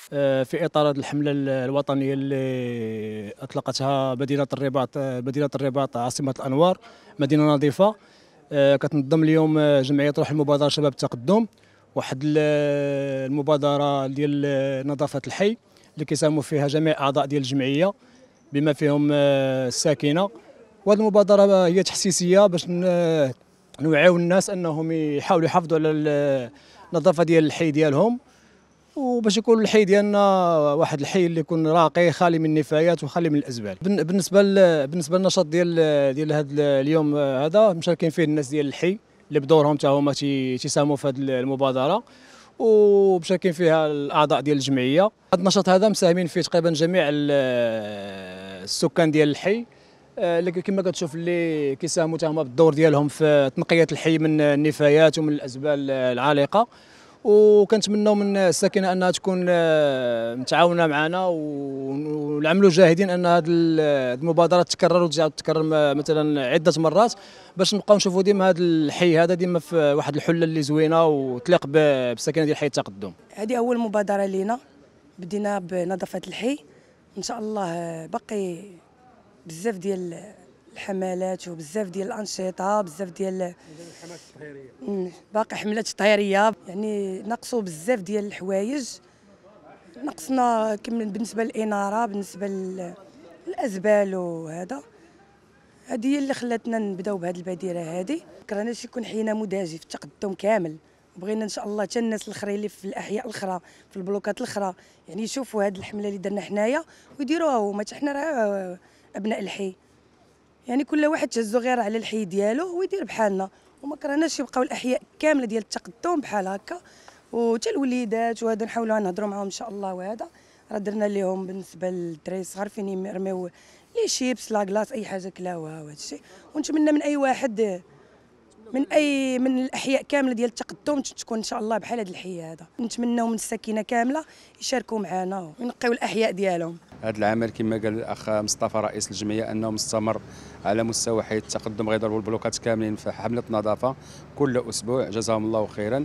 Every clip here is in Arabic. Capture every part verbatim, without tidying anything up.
في إطار هذه الحملة الوطنية اللي أطلقتها مدينة الرباط مدينة الرباط عاصمة الأنوار، مدينة نظيفة. كتنظم اليوم جمعية روح المبادرة شباب التقدم، واحد المبادرة ديال نظافة الحي اللي كيساهموا فيها جميع أعضاء ديال الجمعية بما فيهم الساكنة. وهذه المبادرة هي تحسيسية باش نوعيو الناس أنهم يحاولوا يحافظوا على النظافة ديال الحي ديالهم، وباش يكون الحي ديالنا واحد الحي اللي يكون راقي خالي من النفايات وخالي من الازبال. بالنسبه بالنسبه للنشاط ديال ديال هذا اليوم هذا مشاركين فيه الناس ديال الحي اللي بدورهم حتى هما تيساهموا في هذه المبادره، ومشاركين فيها الاعضاء ديال الجمعيه. هذا النشاط هذا مساهمين فيه تقريبا جميع السكان ديال الحي اللي كما كتشوف اللي كيساهموا حتى هما بالدور ديالهم في تنقيه الحي من النفايات ومن الازبال العالقه. وكنتمناو من الساكنه انها تكون متعاونه معنا ونعملوا جاهدين ان هذه المبادره تكرر وتزيد تكرر مثلا عده مرات باش نبقاو نشوفوا ديما هذا الحي هذا ديما في واحد الحله اللي زوينه وتليق بالساكنه ديال حي التقدم. هذه اول مبادره لينا، بدينا بنظافه الحي، ان شاء الله باقي بزاف ديال الحملات وبزاف ديال الانشطه، بزاف ديال الحملات التطهيريه، باقي حملات تطهيريه. يعني ناقصوا بزاف ديال الحوايج، نقصنا بالنسبه للاناره، بالنسبه للازبال وهذا. هذه هي اللي خلاتنا نبداو بهذه البادره هذه. كرهناش يكون حينا مداجي في التقدم كامل، بغينا ان شاء الله حتى الناس الاخرين اللي في الاحياء الاخرى في البلوكات الاخرى يعني يشوفوا هذه الحمله اللي درنا حنايا ويديروها هما. حتى حنا راه ابناء الحي، يعني كل واحد تهزو غير على الحي ديالو ويدير بحالنا، وما كرهناش يبقاو الاحياء كامله ديال التقدم بحال هكا. وحتى الوليدات وهذا نحاولوا نهضروا معاهم ان شاء الله. وهذا راه درنا لهم بالنسبه للدراري الصغار فين يرميو لي شيبس لا كلاص اي حاجه كلاوها وهذا الشيء. ونتمنى من اي واحد من اي من الاحياء كامله ديال التقدم تكون ان شاء الله بحال هذا الحي هذا. نتمناو من الساكنه كامله يشاركوا معنا ونقيو الاحياء ديالهم. هذا العمل كما قال الاخ مصطفى رئيس الجمعيه انه مستمر على مستوى حي التقدم، غيضربوا البلوكات كاملين في حمله نظافه كل اسبوع، جزاهم الله خيرا.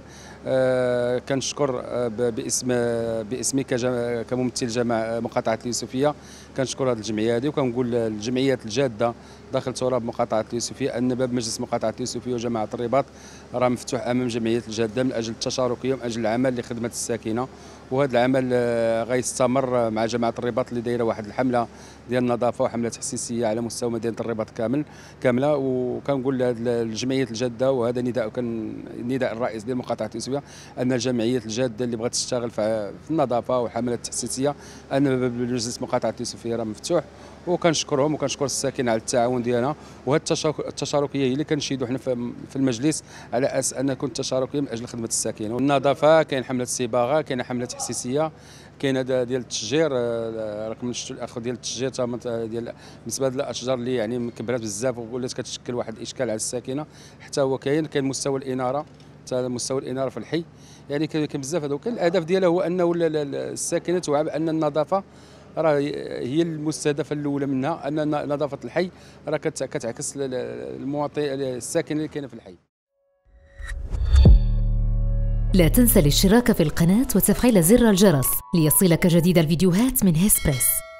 أه كنشكر باسم باسمي كممثل جماعه مقاطعه اليوسفيه، كنشكر هذه الجمعيه هذه، وكنقول للجمعيات الجاده داخل تراب مقاطعه اليوسفيه ان باب مجلس مقاطعه اليوسفيه وجماعه الرباط راه مفتوح امام جمعيات الجاده من اجل التشاركيه ومن اجل العمل لخدمه الساكنه. وهذا العمل غيستمر مع جماعه الرباط اللي دايره واحد الحمله ديال النظافه وحمله تحسيسيه على مستوى مدينه الرباط كامل كامله. وكنقول للجمعيات الجاده، وهذا نداء كان نداء الرئيس ديال مقاطعه اليوسفيه، ان الجمعيات الجاده اللي بغات تشتغل في النظافه والحملات التحسيسيه ان باب مجلس مقاطعه اليوسفيه راه مفتوح. وكنشكرهم وكنشكر الساكن على التعاون ديالنا. وهذه التشاركيه هي اللي كنشيدوا حنا في المجلس على اساس ان نكون تشاركيه من اجل خدمه الساكن والنظافه. كاين حمله الصباغه، كاين حمله تحسيسيه، كاين هذا ديال التشجير، راكم شفتوا الاخ ديال التشجير ديال بالنسبه للاشجار اللي يعني مكبرات بزاف ولات كتشكل واحد الاشكال على الساكنه، حتى هو كاين. كاين مستوى الاناره، حتى مستوى الاناره في الحي، يعني كاين بزاف هذا. وكاين الاهداف ديالها هو انه الساكنه توعى بان النظافه راه هي المستهدفه الاولى منها، ان نظافه الحي راه كتعكس المواطن الساكن اللي كاين في الحي. لا تنسى الاشتراك في القناة وتفعيل زر الجرس ليصلك جديد الفيديوهات من هسبريس.